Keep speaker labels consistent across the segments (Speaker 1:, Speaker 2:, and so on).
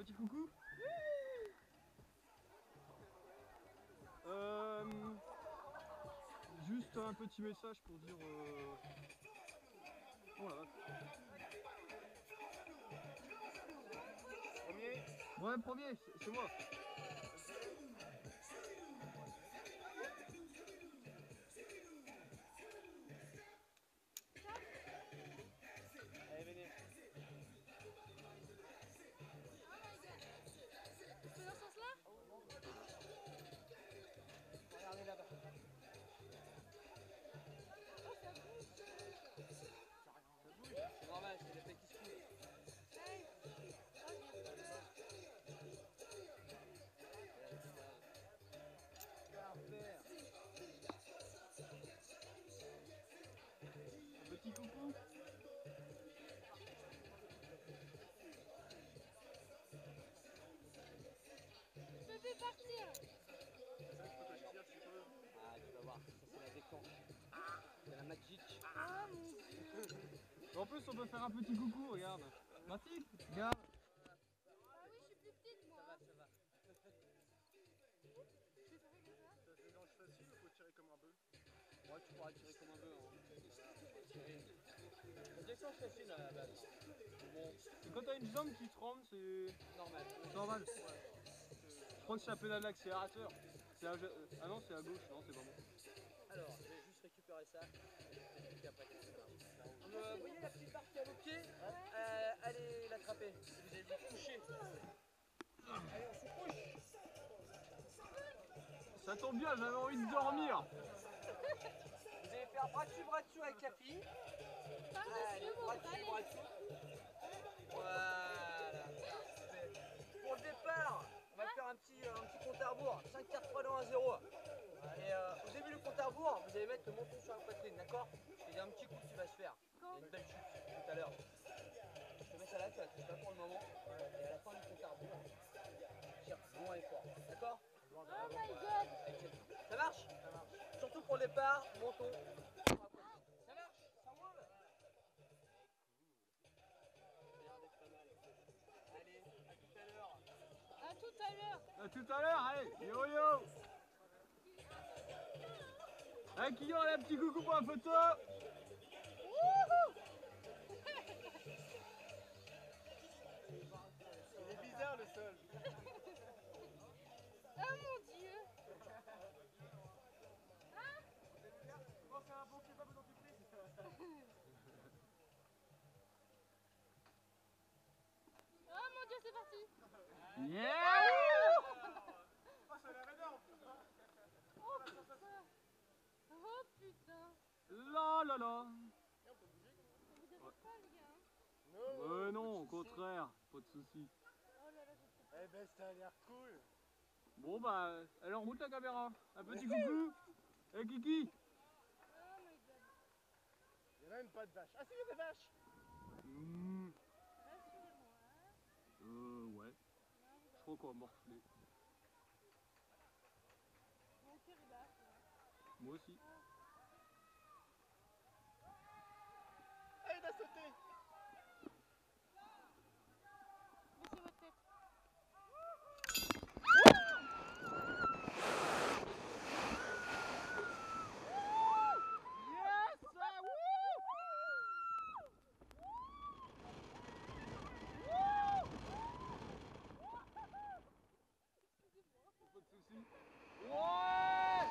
Speaker 1: petit coucou. Juste un petit message pour dire... Oh la vache.
Speaker 2: Premier.
Speaker 1: Ouais, premier, c'est moi.
Speaker 2: Allez, venez.
Speaker 3: C'est dans ce sens-là?
Speaker 2: Regardez là-bas.
Speaker 3: Oh, ça bouge.
Speaker 2: C'est normal, c'est l'effet qui se fout.
Speaker 3: Hey. Oh, j'ai peur.
Speaker 2: Parfait.
Speaker 1: Un petit coucou.
Speaker 3: Je me fais partir.
Speaker 2: Ah, tu vas voir, ça c'est la déclenche. C'est la magic.
Speaker 3: Ah, mon Dieu.
Speaker 1: En plus, on peut faire un petit coucou, regarde. Mathilde, regarde.
Speaker 3: Ah oui, je suis plus petite, moi.
Speaker 2: Ça va.
Speaker 3: Je fais ça comme ça.
Speaker 4: Ça se dénonce facile ou faut tirer comme un bœuf?
Speaker 2: Ouais, tu pourras tirer comme un bœuf. La déclenche facile à la base. Bon,
Speaker 1: Et quand t'as une jambe qui tremble, c'est
Speaker 2: normal.
Speaker 1: normal. Je crois que c'est la pédale d'accélérateur. Ah non, c'est à gauche, non, c'est pas bon.
Speaker 2: Alors, je vais juste récupérer ça. Et puis après, vous voyez la petite barre qui est à vos pieds? Allez l'attraper. Vous allez vous coucher. Allez, on se couche.
Speaker 1: Ça tombe bien, j'avais envie de dormir.
Speaker 2: Vous allez faire bras dessus avec la fille. Allez,
Speaker 3: Par-dessus, mon
Speaker 2: bras dessus, bras dessous. Voilà. Parfait. Pour le départ, on va faire un petit compte à rebours. 5, 4, 3, 2, 1, 0. Et au début du compte à rebours, vous allez mettre le menton sur la poitrine, d'accord? Il y a un petit coup qui va se faire. Il y a une belle chute tout à l'heure. Je te mets ça là, tu la touches pas pour le moment. Et à la fin du compte à rebours, tire loin et fort. D'accord?
Speaker 3: Oh my god.
Speaker 2: Ça marche? Ça marche. Surtout pour le départ, menton. Ça marche? Ça roule? Regardez, pas mal. Allez, à tout à l'heure.
Speaker 3: À tout à l'heure.
Speaker 1: À tout à l'heure, allez, yo yo. Allez, qui a un petit coucou pour la photo?
Speaker 3: Wouhou.
Speaker 4: Il est bizarre le sol.
Speaker 3: Oh mon Dieu.
Speaker 4: Comment faire un bon kebab au dentifrice?
Speaker 3: Oh mon Dieu, c'est parti.
Speaker 1: Yeah!
Speaker 4: Oh, ça a l'air énorme.
Speaker 3: Oh putain. Oh putain.
Speaker 1: La la la.
Speaker 3: Ça vous dérange pas, les gars?
Speaker 1: Non, au contraire, pas de soucis.
Speaker 3: Oh là là, j'ai fait.
Speaker 4: Eh ben ça a l'air cool.
Speaker 1: Bon bah, elle est en route la caméra. Un petit coucou. Eh Kiki.
Speaker 3: Oh my god.
Speaker 4: Il y en a même pas de vache. Ah si, il y a des vaches.
Speaker 3: Rassurez-moi.
Speaker 1: Ouais.
Speaker 3: Non,
Speaker 1: Je crois qu'on va morfler.
Speaker 3: mon cœur est là.
Speaker 1: Moi aussi.
Speaker 4: Ah, il a sauté.
Speaker 3: Baissez votre tête.
Speaker 1: Yes! Pas de soucis. Ouais!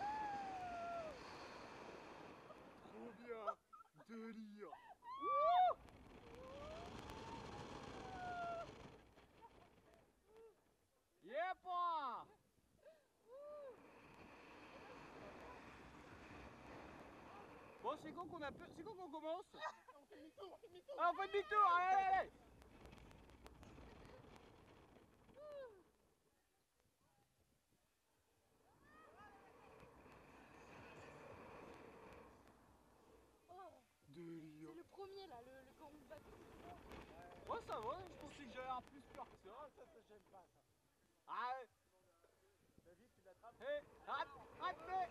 Speaker 4: Trop bien. Délire.
Speaker 1: Yepa! Bon, c'est quand qu'on a c'est quand qu'on commence?
Speaker 4: On fait demi-tour, on fait demi-tour.
Speaker 1: Ah, on fait demi-tour! Allez!
Speaker 3: Oh,
Speaker 4: Délire.
Speaker 3: c'est le premier là, le quand on bat tout.
Speaker 1: Ouais, ça va, je pensais que j'allais avoir plus peur que ça.
Speaker 4: Ça j'aime pas ça.
Speaker 1: Ah,
Speaker 4: T'as vu, tu l'attrapes.
Speaker 1: hé, rate.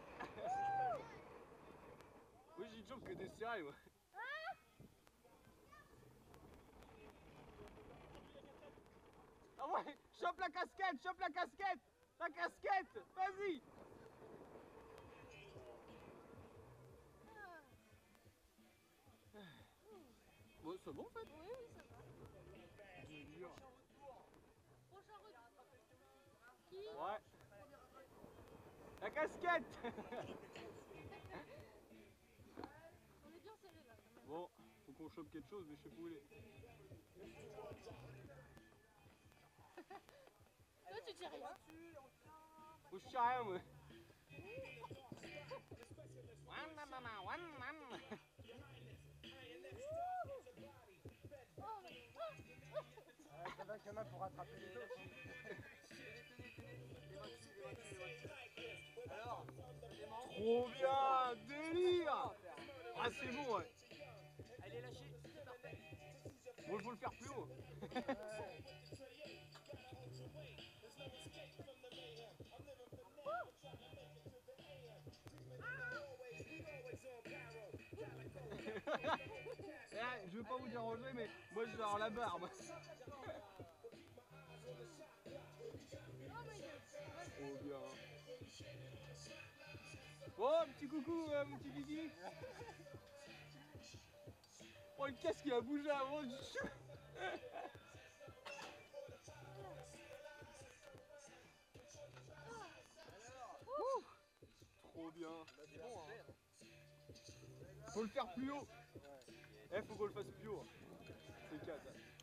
Speaker 1: Oui, j'ai une jambe que des céréales, ouais. Ah bon? Ouais, chope la casquette, chope la casquette. La casquette, vas-y. Bon, c'est bon en fait.
Speaker 3: Oui, oui, ça va. Prochain retour. Qui?
Speaker 1: Ouais. La casquette.
Speaker 3: On est bien serré là quand même.
Speaker 1: Bon, faut qu'on chope quelque chose, mais je sais pas où il est.
Speaker 3: Toi tu tires rien.
Speaker 1: Faut que je tire rien, moi.
Speaker 3: Oh mais...
Speaker 4: Ça va qu'il y en a pour rattraper les autres.
Speaker 2: Alors, les manches.
Speaker 1: Trop bien, délire. Ah, c'est bon, ouais.
Speaker 2: Elle est lâchée, c'est parfait.
Speaker 1: Bon, il faut le faire plus haut. Eh, je veux pas vous déranger, mais moi je vais avoir la barbe. Trop bien. Oh, petit coucou, mon petit Guigui. Oh, le casque il a bougé avant. Ouh, trop bien.
Speaker 2: C'est bon, hein.
Speaker 1: Faut le faire plus haut. Eh, faut qu'on le fasse plus haut. C'est 4.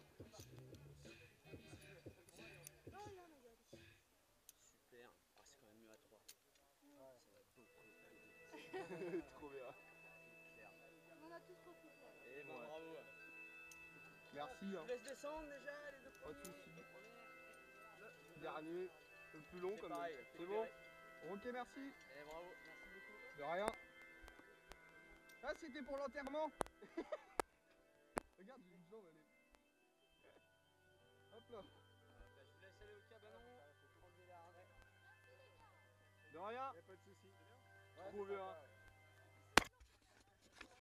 Speaker 2: Super. Ah, c'est quand même mieux à 3. Ça va beaucoup plus
Speaker 1: Trop bien.
Speaker 2: clair.
Speaker 3: On a tous profité.
Speaker 2: Et bon,
Speaker 1: Ouais.
Speaker 2: bravo.
Speaker 1: Merci.
Speaker 2: Je
Speaker 1: Hein.
Speaker 2: vous laisse descendre déjà, les deux
Speaker 1: Pas
Speaker 2: premiers.
Speaker 1: de soucis. Dernier, le plus long
Speaker 2: C'est
Speaker 1: comme
Speaker 2: pareil,
Speaker 1: même.
Speaker 2: c'est
Speaker 1: C'est bon?
Speaker 2: carré.
Speaker 1: Ok, merci.
Speaker 2: Et bravo, merci beaucoup.
Speaker 1: De rien. Ah, c'était pour l'enterrement. Regarde, j'ai une jambe, elle est... Hop là.
Speaker 2: Je vous laisse aller au cabanon. Enlever les harnais.
Speaker 1: De rien.
Speaker 4: Y'a pas de soucis.
Speaker 1: Trop bien.